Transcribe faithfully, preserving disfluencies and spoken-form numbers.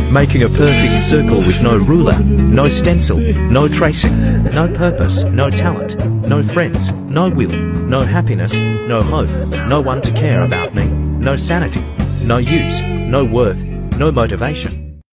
making a perfect circle with no ruler, no stencil, no tracing, no purpose, no talent, no friends, no will, no happiness, no hope, no one to care about me, no sanity, no use, no worth, no motivation.